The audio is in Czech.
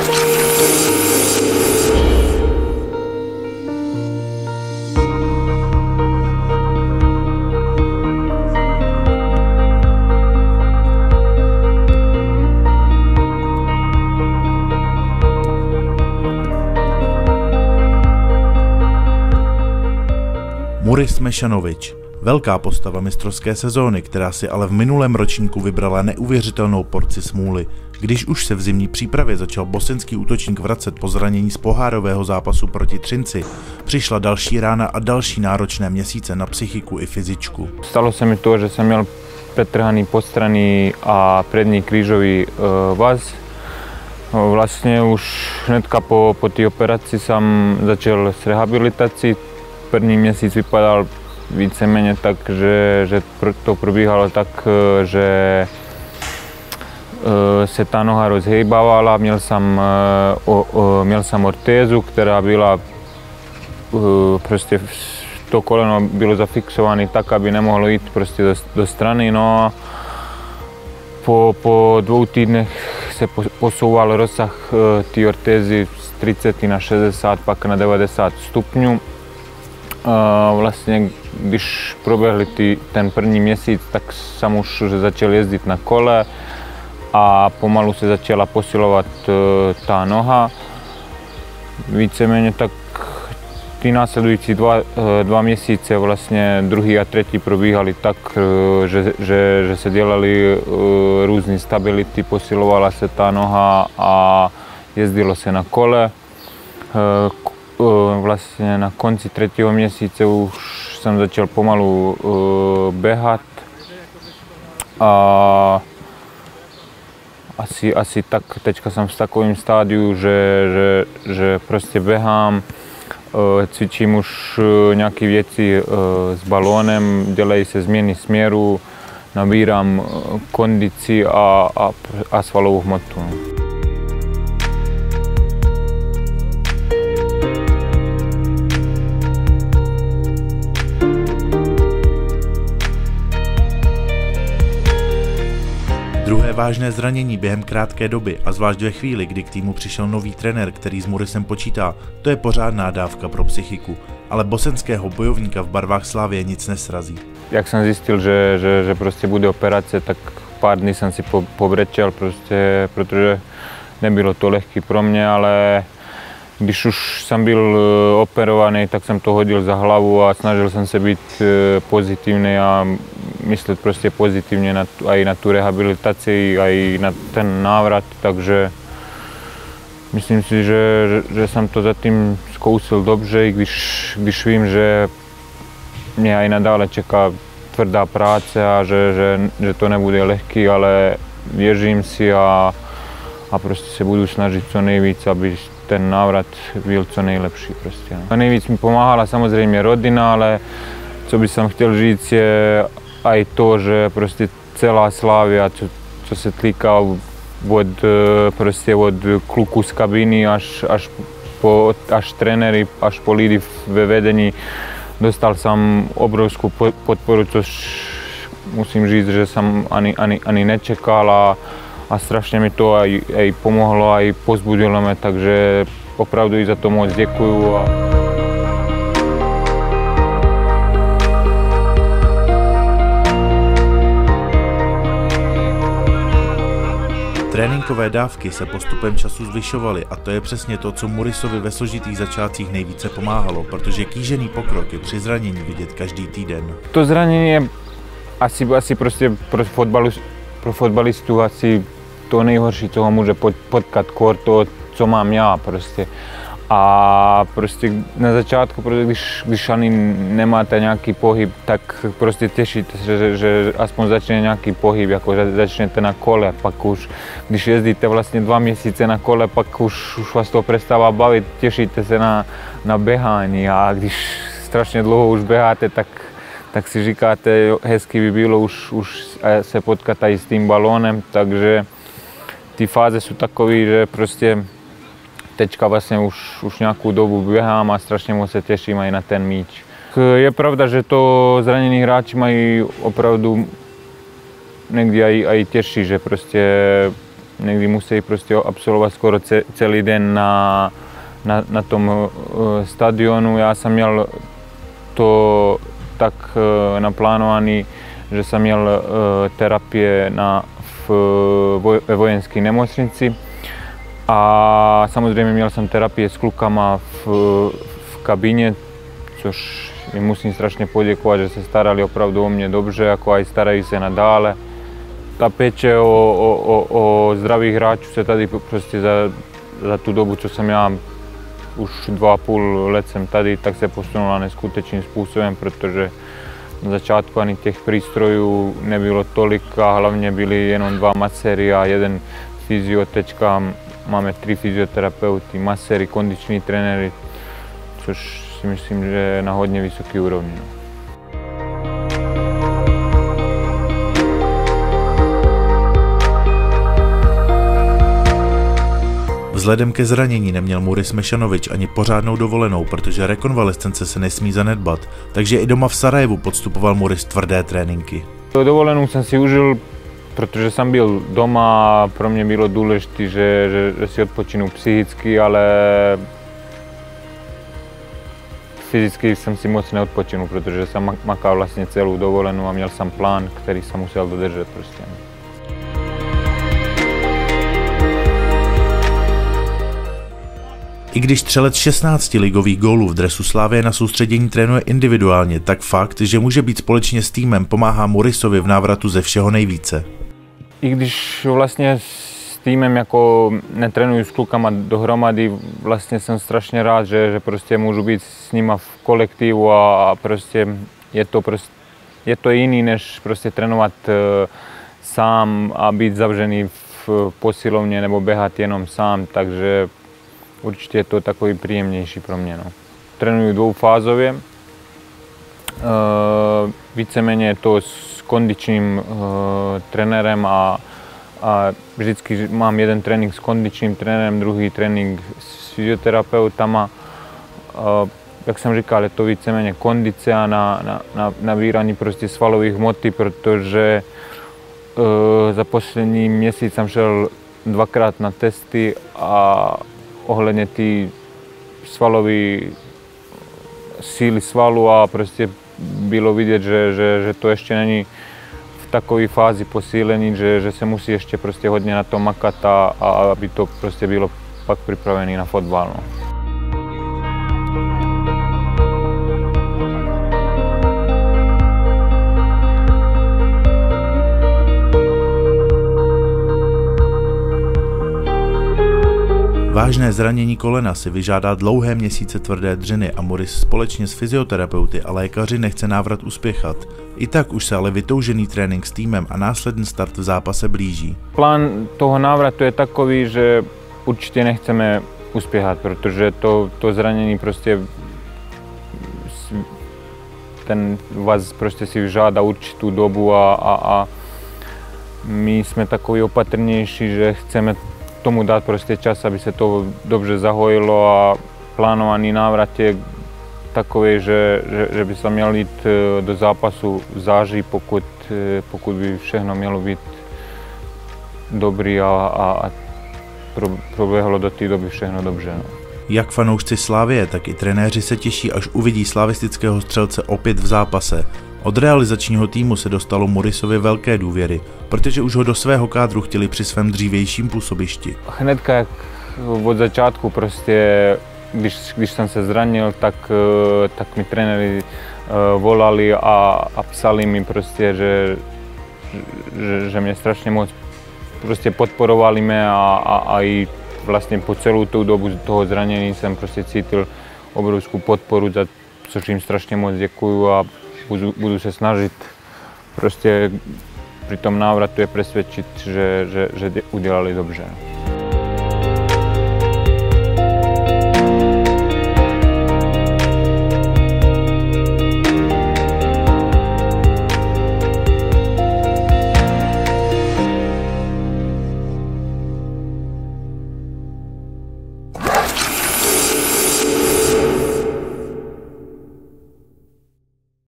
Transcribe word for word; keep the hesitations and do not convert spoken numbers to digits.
Muris Mešanovič, velká postava mistrovské sezóny, která si ale v minulém ročníku vybrala neuvěřitelnou porci smůly. Když už se v zimní přípravě začal bosenský útočník vracet po zranění z pohárového zápasu proti Třinci, přišla další rána a další náročné měsíce na psychiku i fyzičku. Stalo se mi to, že jsem měl pretrhaný podstraný a prední krížový uh, vaz. Vlastně už hnedka po, po té operaci jsem začal s rehabilitací. První měsíc vypadal víceméně tak, že, že to probíhalo tak, že se ta noha rozhejbávala. Měl jsem, měl jsem ortézu, která byla, prostě to koleno bylo zafixované tak, aby nemohlo jít prostě do, do strany. No a po, po dvou týdnech se posouval rozsah té ortézy z třicet na šedesát, pak na devadesát stupňů. Vlastně, když proběhli ty, ten první měsíc, tak jsem už začal jezdit na kole a pomalu se začala posilovat ta noha. Víceméně tak ty následující dva, dva měsíce, vlastně druhý a třetí probíhali tak, že, že, že se dělali různé stability, posilovala se ta noha a jezdilo se na kole. Vlastně na konci třetího měsíce už jsem začal pomalu uh, běhat a asi, asi tak teďka jsem v takovém stádiu, že, že, že prostě běhám, uh, cvičím už uh, nějaké věci uh, s balónem, dělají se změny směru, nabírám uh, kondici a, a, a svalovou hmotu. Druhé vážné zranění během krátké doby a zvlášť ve chvíli, kdy k týmu přišel nový trenér, který s Murisem počítá, to je pořádná dávka pro psychiku. Ale bosenského bojovníka v barvách Slavie nic nesrazí. Jak jsem zjistil, že, že, že prostě bude operace, tak pár dní jsem si po, pobrečel, prostě, protože nebylo to lehké pro mě, ale když už jsem byl operovaný, tak jsem to hodil za hlavu a snažil jsem se být pozitivní a myslet prostě pozitivně na, aj na tu rehabilitaci, aj na ten návrat, takže myslím si, že, že, že jsem to zatím zkousil dobře, i když, když vím, že mě aj nadále čeká tvrdá práce a že, že, že to nebude lehký, ale věřím si a, a prostě se budu snažit co nejvíc, aby ten návrat byl co nejlepší. Prostě, no. Nejvíc mi pomáhala samozřejmě rodina, ale co by jsem chtěl říct je aj to, že prostě celá Slavia, co, co se týká od, prostě od kluku z kabiny až, až po až trenéry, až po lidi ve vedení, dostal jsem obrovskou podporu, což musím říct, že jsem ani, ani, ani nečekal a, a strašně mi to aj, aj pomohlo, aj pozbudilo mě, takže opravdu i za to moc děkuju. A... Tréninkové dávky se postupem času zvyšovaly a to je přesně to, co Murisovi ve složitých začátcích nejvíce pomáhalo, protože kýžený pokrok je při zranění vidět každý týden. To zranění je asi, asi prostě pro, fotbalu, pro fotbalistu asi to nejhorší, co ho může potkat, kor to, co mám já prostě. A prostě na začátku, prostě, když, když ani nemáte nějaký pohyb, tak prostě těšíte se, že, že aspoň začne nějaký pohyb, jako že začnete na kole, pak už, když jezdíte vlastně dva měsíce na kole, pak už, už vás to přestává bavit, těšíte se na, na běhání a když strašně dlouho už běháte, tak, tak si říkáte, hezky by bylo už, už se potkat i s tím balónem, takže ty fáze jsou takové, že prostě teďka vlastně už, už nějakou dobu běhám a strašně moc se těším i na ten míč. Je pravda, že to zranění hráči mají opravdu někdy aj, aj těžší, že prostě někdy musí prostě absolvovat skoro celý den na, na, na tom uh, stadionu. Já jsem měl to tak uh, naplánovaný, že jsem měl uh, terapie na, v, voj, ve vojenské nemocnici a samozřejmě měl jsem terapie s klukama v, v kabině, což im musím strašně poděkovat, že se starali opravdu o mě dobře, jako aj starají se nadále. Ta péče o, o, o, o zdravých hráčů se tady prostě za, za tu dobu, co jsem já už dva a půl let jsem tady, tak se posunula neskutečným způsobem, protože na začátku ani těch přístrojů nebylo tolik a hlavně byli jenom dva maséry a jeden fyziotečka. Máme tři fyzioterapeuty, maséry, kondiční trenéry, což si myslím, že je na hodně vysoké úrovni. Vzhledem ke zranění neměl Muris Mešanovič ani pořádnou dovolenou, protože rekonvalescence se nesmí zanedbat, takže i doma v Sarajevu podstupoval Muris tvrdé tréninky. Dovolenou jsem si užil, protože jsem byl doma, pro mě bylo důležité, že, že, že si odpočinu psychicky, ale fyzicky jsem si moc neodpočinul, protože jsem makal vlastně celou dovolenou a měl jsem plán, který jsem musel dodržet prostě. I když střelec šestnácti ligových gólů v dresu Slavie na soustředění trénuje individuálně, tak fakt, že může být společně s týmem, pomáhá Murisovi v návratu ze všeho nejvíce. I když vlastně s týmem jako netrénuju s klukama dohromady, vlastně jsem strašně rád, že, že prostě můžu být s nima v kolektivu a, a prostě je to, prostě je to jiný, než prostě trénovat uh, sám a být zavřený v posilovně nebo běhat jenom sám, takže určitě je to takový příjemnější pro mě. No. Trénuju dvoufázově, e, víceméně je to s kondičním e, trenérem a, a vždycky mám jeden trénink s kondičním trenérem, druhý trénink s fyzioterapeutama. E, jak jsem říkal, je to víceméně kondice a na, na, na nabírání prostě svalových hmoty, protože e, za poslední měsíc jsem šel dvakrát na testy a ohledně ty svalové síly svalu a prostě bylo vidět, že, že, že to ještě není v takové fázi posílení, že, že se musí ještě prostě hodně na to makat a, a aby to prostě bylo pak připravené na fotbal. No. Vážné zranění kolena si vyžádá dlouhé měsíce tvrdé dřiny a Muris společně s fyzioterapeuty a lékaři nechce návrat uspěchat. I tak už se ale vytoužený trénink s týmem a následný start v zápase blíží. Plán toho návratu je takový, že určitě nechceme uspěchat, protože to, to zranění prostě ten vás prostě si vyžádá určitou dobu a, a, a my jsme takový opatrnější, že chceme tomu dát prostě čas, aby se to dobře zahojilo a plánovaný návrat je takový, že, že, že by se měl jít do zápasu v září, pokud, pokud by všechno mělo být dobrý a, a, a proběhlo do té doby všechno dobře. No. Jak fanoušci Slavie, tak i trenéři se těší, až uvidí slavistického střelce opět v zápase. Od realizačního týmu se dostalo Murisovi velké důvěry, protože už ho do svého kádru chtěli při svém dřívějším působišti. Hnedka jak od začátku prostě, když, když jsem se zranil, tak, tak mi trenéři volali a, a psali mi prostě, že, že, že mě strašně moc prostě podporovali mě a, a, a i vlastně po celou tu dobu toho zranění jsem prostě cítil obrovskou podporu, za což jim strašně moc děkuju a budu, budu se snažit prostě při tom návratu je přesvědčit, že, že, že udělali dobře.